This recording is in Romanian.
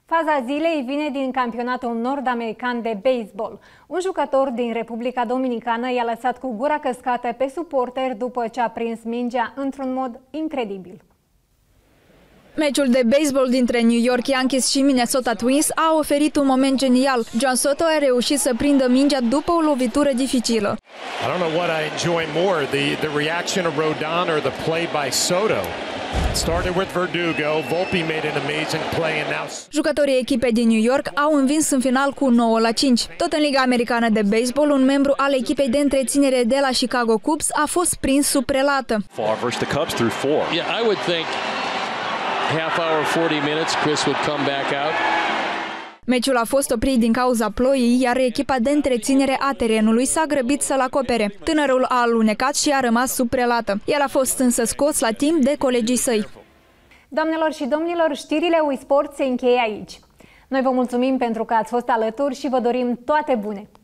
Faza zilei vine din campionatul nord-american de baseball. Un jucător din Republica Dominicană i-a lăsat cu gura căscată pe suporter după ce a prins mingea într-un mod incredibil. Meciul de baseball dintre New York Yankees și Minnesota Twins a oferit un moment genial. John Soto a reușit să prindă mingea după o lovitură dificilă. I don't know what I enjoy more, the reaction of Rodon or the play by Soto. It started with Verdugo, Volpe made an amazing play and now... Jucătorii echipei din New York au învins în final cu 9-5. Tot în Liga Americană de Baseball, un membru al echipei de întreținere de la Chicago Cubs a fost prins sub prelată. Yeah, I would think half hour, 40 minutes, Chris would come back out. Meciul a fost oprit din cauza ploii, iar echipa de întreținere a terenului s-a grăbit să-l acopere. Tânărul a alunecat și a rămas sub prelată. El a fost însă scos la timp de colegii săi. Doamnelor și domnilor, știrile Uisport se încheie aici. Noi vă mulțumim pentru că ați fost alături și vă dorim toate bune!